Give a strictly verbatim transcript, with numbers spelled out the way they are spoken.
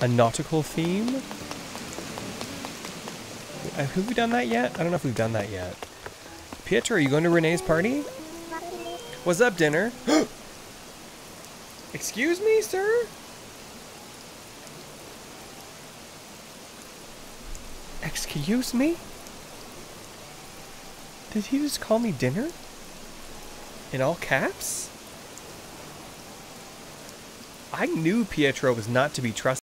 a nautical theme. Have we done that yet? I don't know if we've done that yet. Pietro, are you going to Renee's party? What's up, dinner? Excuse me, sir? Excuse me? Did he just call me dinner? In all caps? I knew Pietro was not to be trusted.